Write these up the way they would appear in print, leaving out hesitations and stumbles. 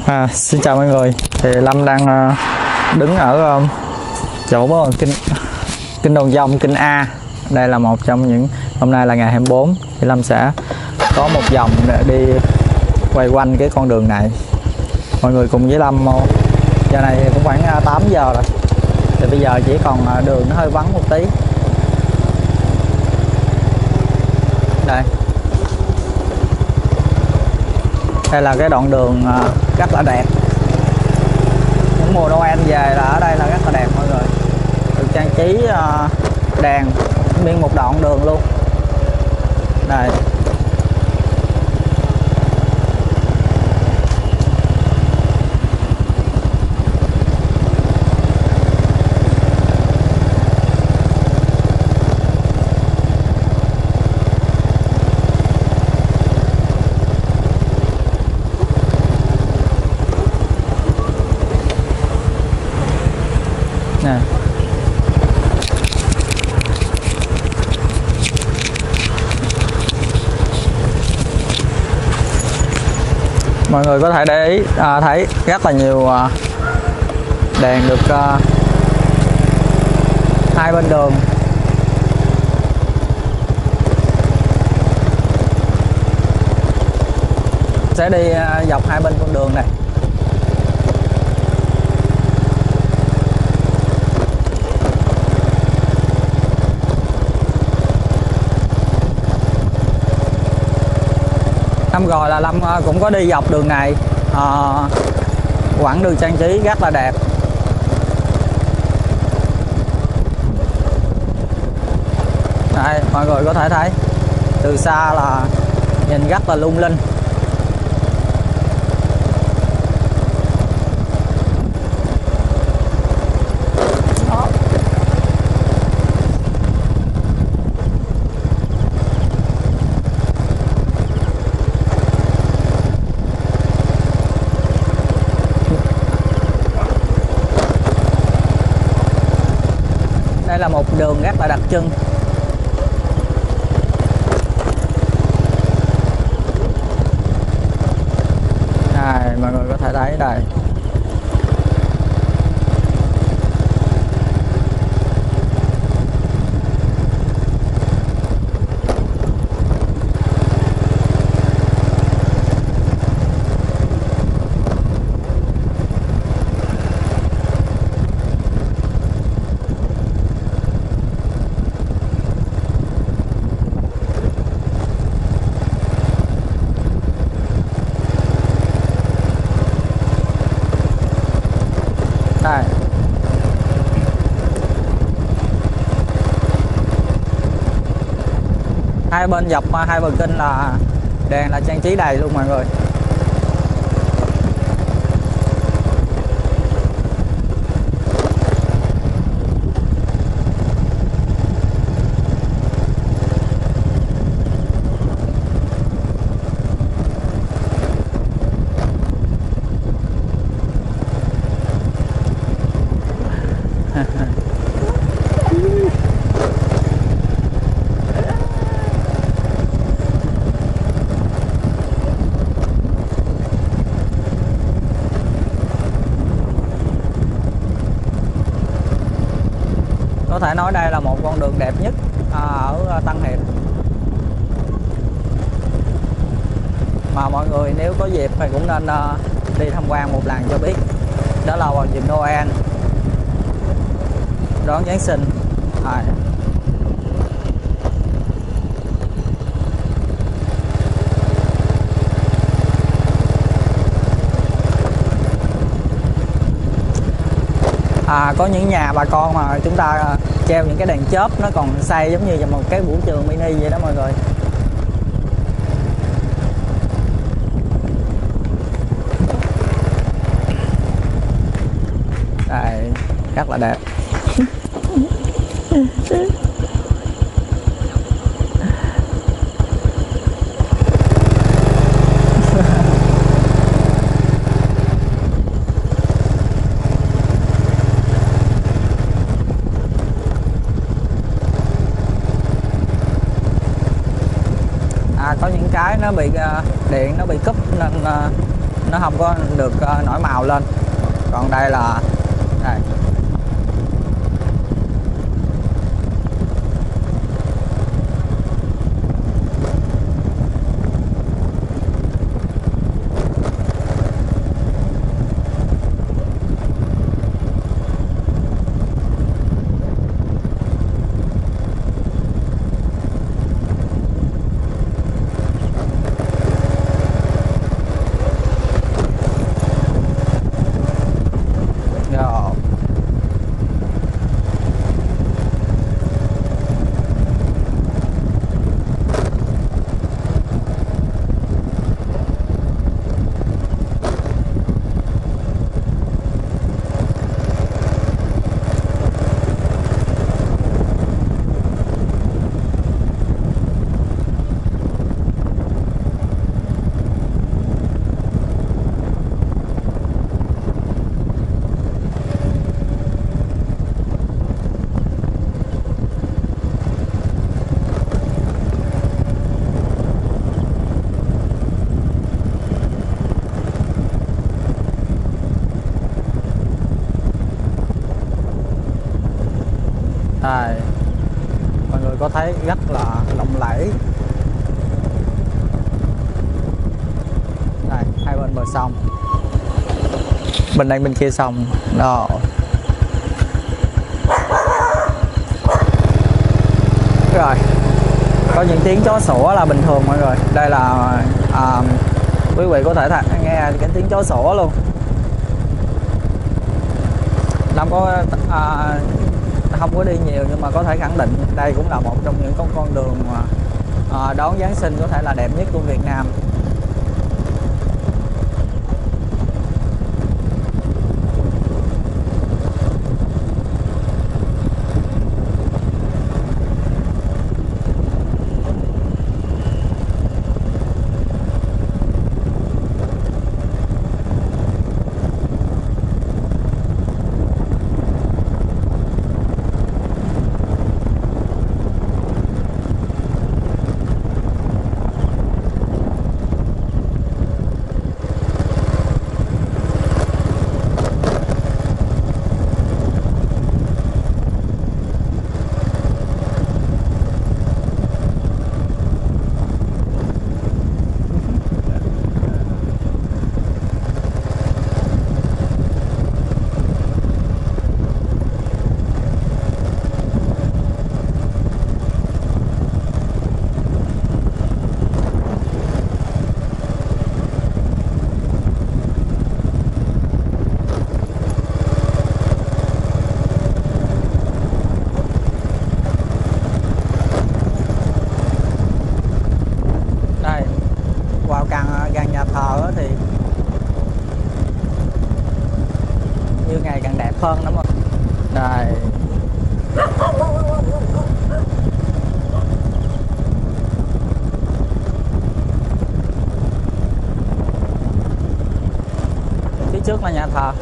Xin chào mọi người, thì Lâm đang đứng ở chỗ kinh Đồn Dông, kinh A. Đây là một trong những, hôm nay là ngày 24 thì Lâm sẽ có một vòng để đi quay quanh cái con đường này. Mọi người cùng với Lâm. Giờ này cũng khoảng 8 giờ rồi, thì bây giờ chỉ còn đường nó hơi vắng một tí. Đây là cái đoạn đường rất là đẹp. Những mùa Noel về là ở đây là rất là đẹp mọi người, được trang trí đèn nguyên một đoạn đường luôn. Đây nè, mọi người có thể để ý thấy rất là nhiều đèn được hai bên đường. Sẽ đi dọc hai bên con đường này. Năm rồi là Lâm cũng có đi dọc đường này, quãng đường trang trí rất là đẹp. Đây, mọi người có thể thấy từ xa là nhìn rất là lung linh. Đây là một đường rất là đặc trưng. Đây, mọi người có thể thấy đây. Đây. Hai bên dọc hai bờ kênh là đèn là trang trí đầy luôn mọi người. Có thể nói đây là một con đường đẹp nhất ở Tân Hiệp, mà mọi người nếu có dịp thì cũng nên đi tham quan một lần cho biết. Đó là vào dịp Noel, đón Giáng sinh. Có những nhà bà con mà chúng ta treo những cái đèn chớp, nó còn xây giống như một cái vũ trường mini vậy đó mọi người. Đây, rất là đẹp. Có những cái nó bị điện nó bị cúp nên nó không có được nổi màu lên. Còn đây là đây. Đây, mọi người có thấy rất là lộng lẫy. Đây, hai bên bờ sông, bên đây bên kia sông đó. Rồi, có những tiếng chó sủa là bình thường mọi người. Đây là quý vị có thể nghe cái tiếng chó sủa luôn. Lâm có không có đi nhiều nhưng mà có thể khẳng định đây cũng là một trong những con đường mà đón Giáng sinh có thể là đẹp nhất của Việt Nam. Gần nhà thờ thì như ngày càng đẹp hơn đúng không? Đây. Phía trước là nhà thờ.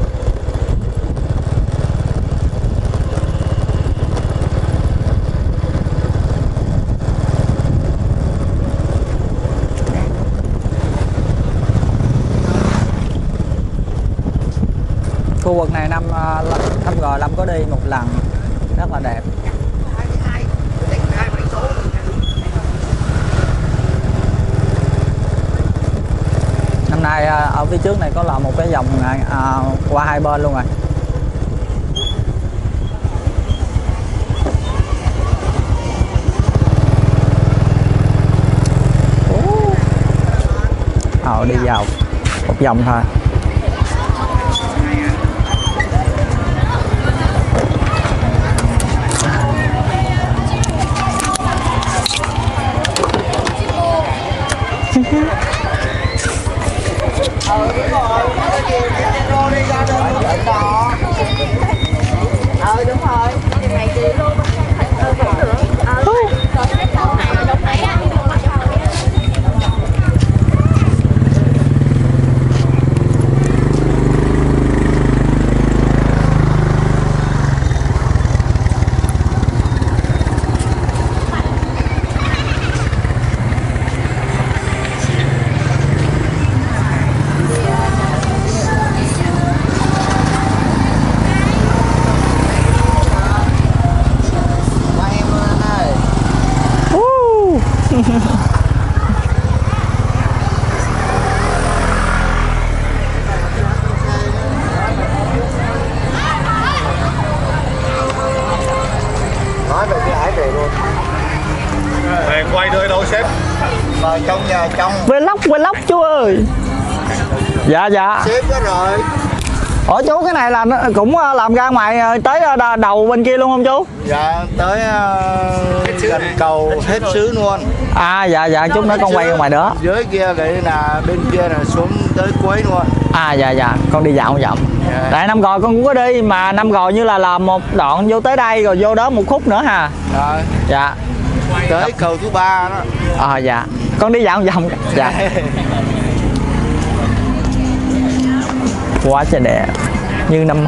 Khu vực này năm rồi Lâm có đi một lần, rất là đẹp. Năm nay ở phía trước này có là một cái dòng qua hai bên luôn rồi. Đi vào một vòng thôi. Đúng rồi, đi ra đường chợ cò. Đúng rồi, ngày kia luôn. Cũng được. Đúng này á. Dạ dạ. Xếp hết rồi. Ủa chú, cái này là nó cũng làm ra ngoài tới đầu bên kia luôn không chú? Dạ tới gần cầu hết xứ luôn. À dạ dạ, chút nữa con quay ra ngoài đó. Dưới kia cái là bên kia là xuống tới cuối luôn. À dạ dạ, con đi dạo vòng. Dạ. Tại Năm Gò con cũng có đi, mà Năm Gò như là một đoạn vô tới đây rồi vô đó một khúc nữa ha. Rồi. Dạ. Tới cầu thứ 3 đó. À dạ, con đi dạo vòng. Dạ. Quá trời đẹp, như năm.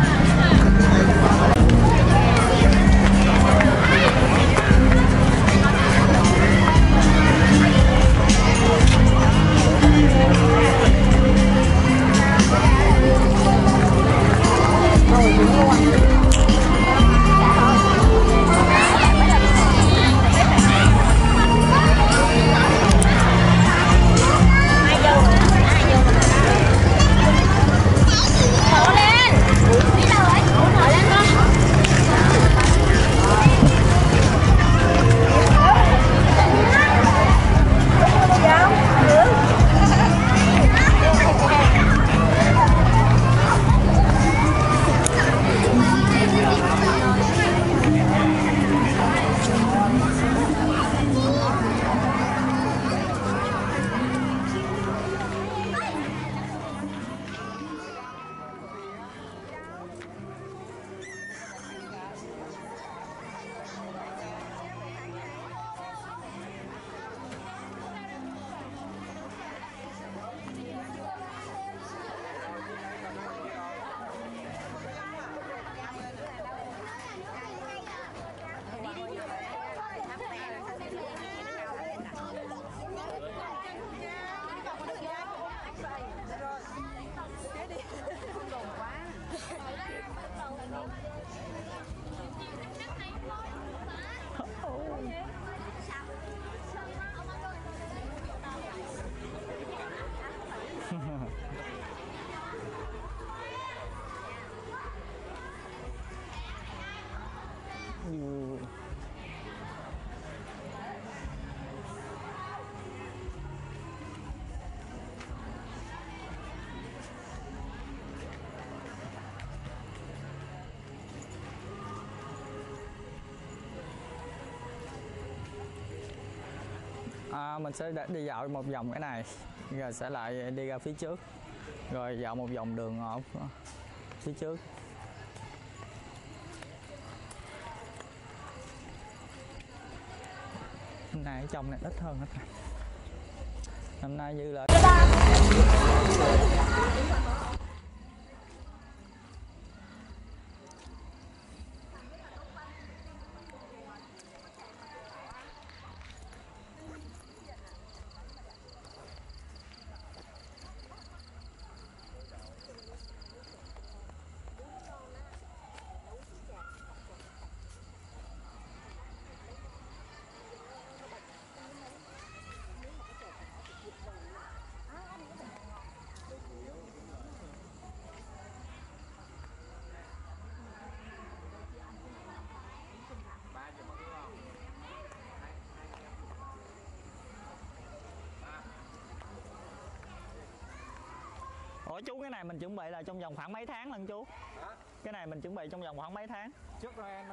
Mình sẽ đi dạo một vòng cái này, rồi sẽ lại đi ra phía trước, rồi dạo một vòng đường ở phía trước. Năm nay ở trong này ít hơn hết rồi. Năm nay như là Ủa chú, cái này mình chuẩn bị là trong vòng khoảng mấy tháng lần chú? Hả? Cái này mình chuẩn bị trong vòng khoảng mấy tháng? Trước Noel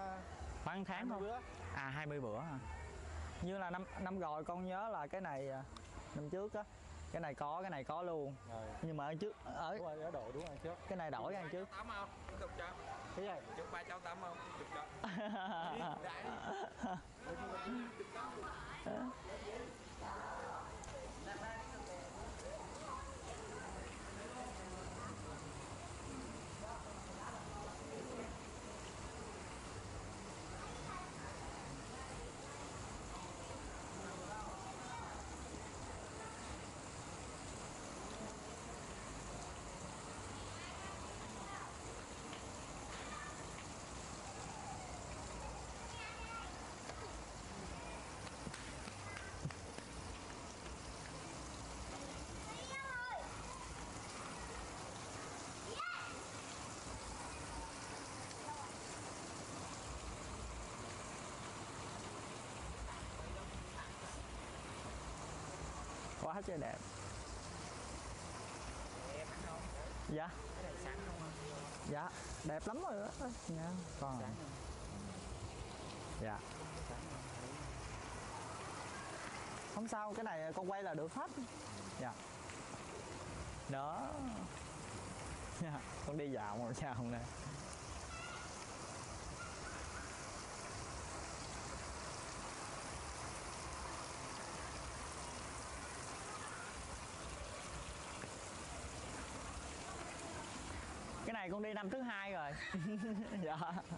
khoảng tháng thôi. bữa. À 20 bữa hả? Như là năm rồi con nhớ là cái này năm trước á, cái này có luôn. Rồi. Nhưng mà ở trước ở đúng rồi, đổi đúng rồi trước. Cái này đổi ra trước. Tắm không? Được cho. Cái gì? Trước 3 cháu tắm không? Được cho. Quá trời đẹp. Dạ. Cái này sẵn không ạ? Dạ, đẹp lắm rồi đó. Nha, còn. Sẵn không? Dạ. Sẵn không? Không sao, cái này con quay là được hết. Dạ. Đó. Dạ, con đi dạo một vòng nè. Cái này con đi năm thứ 2 rồi. Dạ.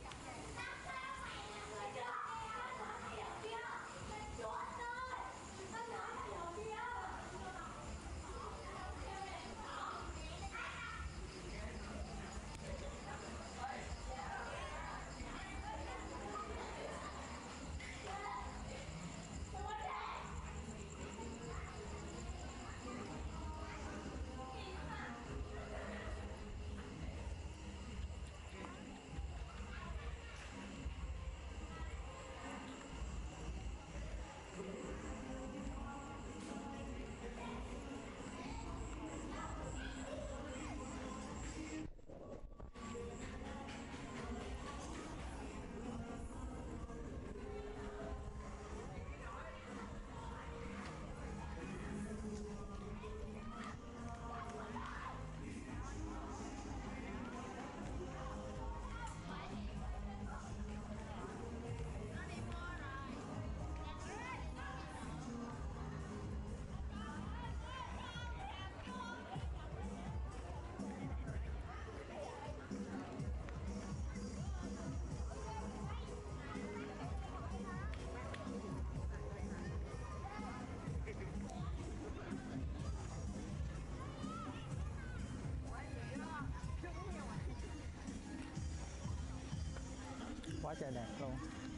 Quá trời đẹp luôn.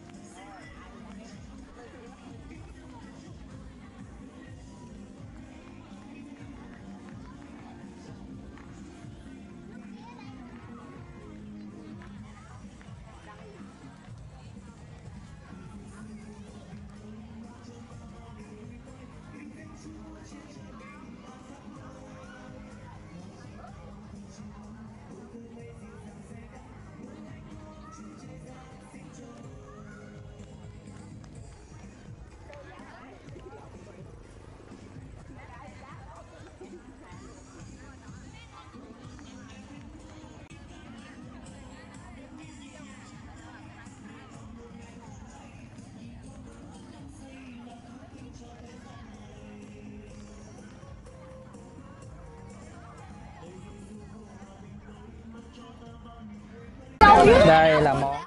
Đây là món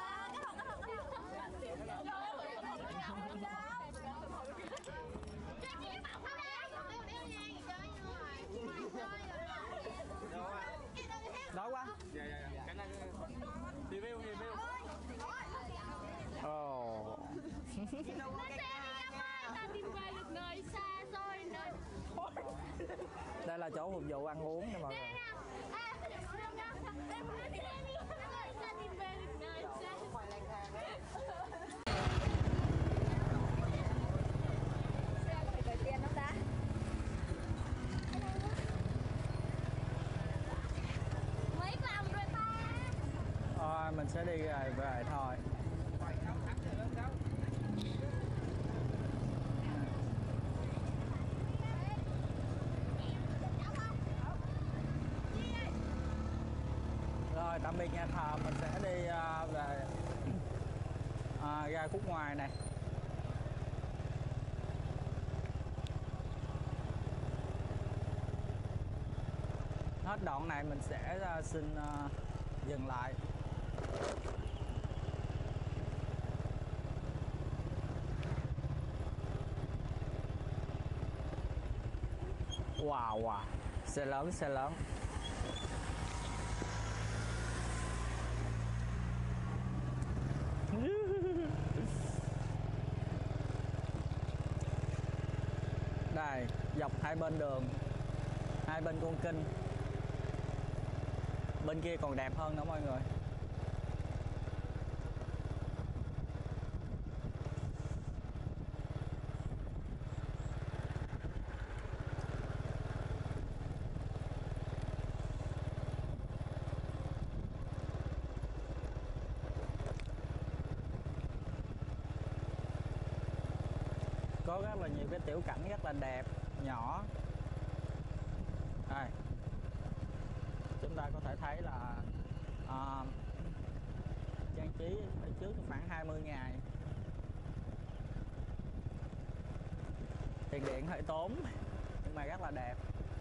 đói quá. Dạ. Cái này review. Ồ. Đây là chỗ phục vụ ăn uống nè mọi người. Thôi mình sẽ đi về thôi. Rồi tạm biệt nhà thờ, mình sẽ đi về ga Khúc Ngoài này. Hết đoạn này mình sẽ xin dừng lại. Wow, xe lớn. Đây, dọc hai bên đường, hai bên con kênh. Bên kia còn đẹp hơn nữa mọi người. có rất là nhiều cái tiểu cảnh rất là đẹp nhỏ. Đây, chúng ta có thể thấy là trang trí ở trước khoảng 20 ngày. Tiền điện hơi tốn nhưng mà rất là đẹp.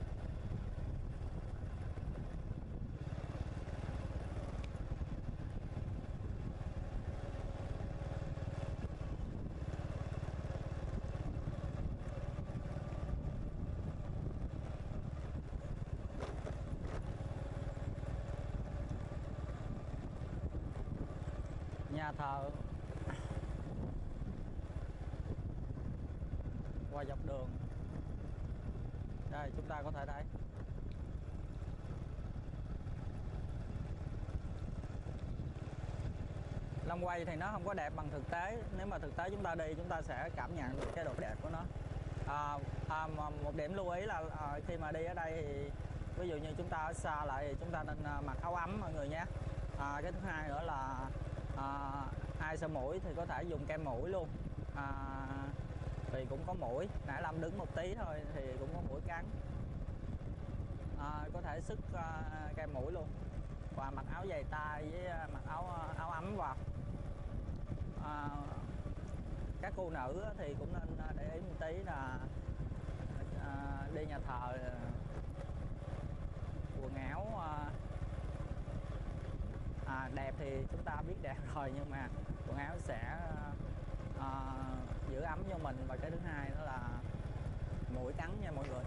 Nhà thờ qua dọc đường. Đây chúng ta có thể thấy Long quay thì nó không có đẹp bằng thực tế. Nếu mà thực tế chúng ta đi, chúng ta sẽ cảm nhận được cái độ đẹp của nó. Một điểm lưu ý là khi mà đi ở đây thì ví dụ như chúng ta ở xa lại thì chúng ta nên mặc áo ấm mọi người nhé. Cái thứ hai nữa là ai sợ mũi thì có thể dùng kem mũi luôn. Thì cũng có mũi, nãy Lâm đứng một tí thôi thì cũng có mũi cắn. Có thể sức kem mũi luôn, và mặc áo dày tay với mặc áo ấm vào. Các cô nữ thì cũng nên để ý một tí là đi nhà thờ quần áo đẹp thì chúng ta biết đẹp rồi, nhưng mà quần áo sẽ giữ ấm cho mình. Và cái thứ hai đó là mũi cắn nha mọi người.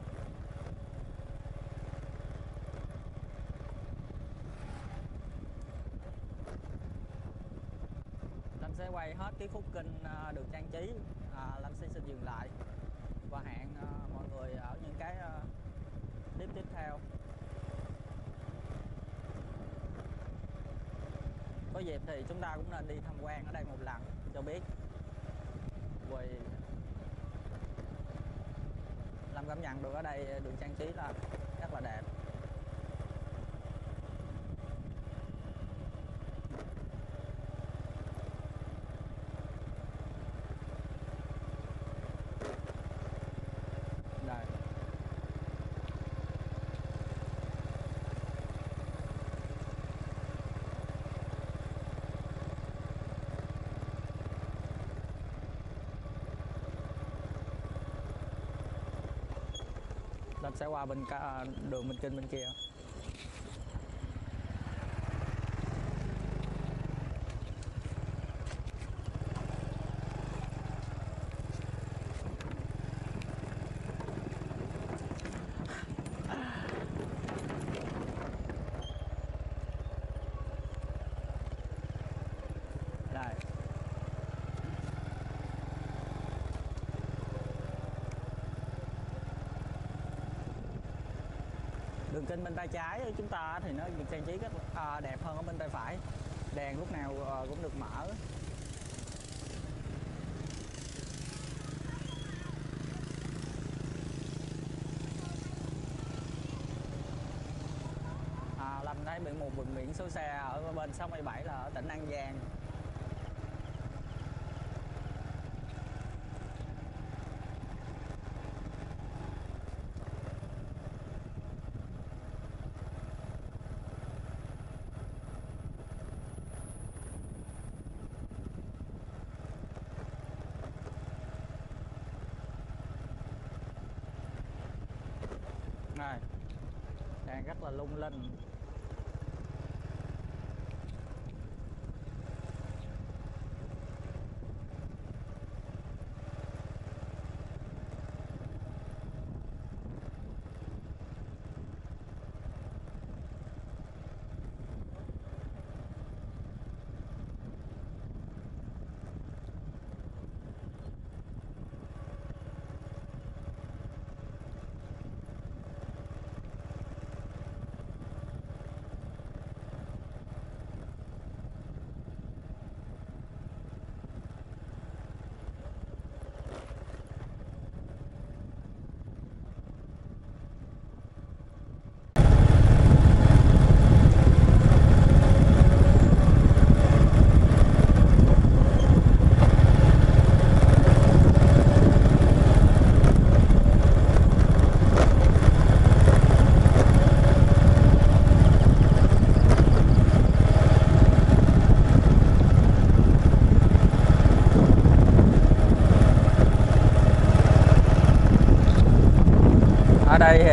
Lâm sẽ quay hết cái khúc kinh được trang trí. Lâm sẽ xin dừng lại và hẹn mọi người ở những cái clip tiếp theo. Có dịp thì chúng ta cũng nên đi tham quan ở đây một lần cho biết. Vì Lâm cảm nhận được ở đây được trang trí là rất là đẹp. Đây. Lâm sẽ qua bên đường bên Kinh bên kia. Đây. Đường Kinh bên tay trái của chúng ta thì nó được trang trí rất đẹp hơn ở bên tay phải. Đèn lúc nào cũng được mở. Lâm thấy bị một biển số xe ở bên 67 là ở tỉnh An Giang. Này, đang rất là lung linh.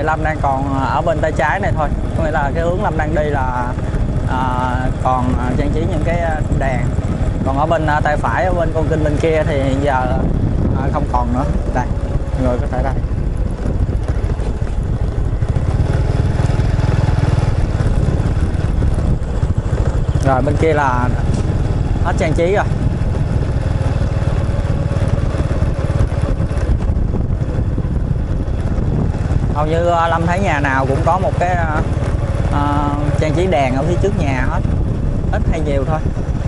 Lâm đang còn ở bên tay trái này thôi, có nghĩa là cái hướng Lâm đang đi là còn trang trí những cái đèn, còn ở bên tay phải ở bên con kênh bên kia thì hiện giờ không còn nữa. Đây, mọi người có thể đây. Rồi bên kia là hết trang trí rồi. Hầu như Lâm thấy nhà nào cũng có một cái trang trí đèn ở phía trước nhà hết, ít hay nhiều thôi.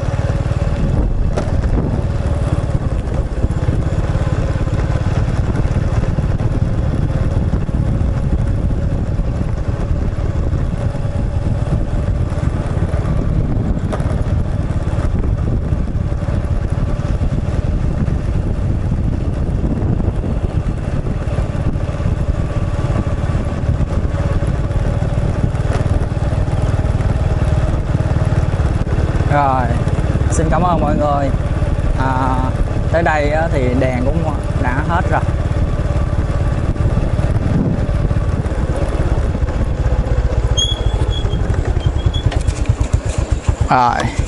Rồi, xin cảm ơn mọi người. Tới đây thì đèn cũng đã hết rồi. Rồi.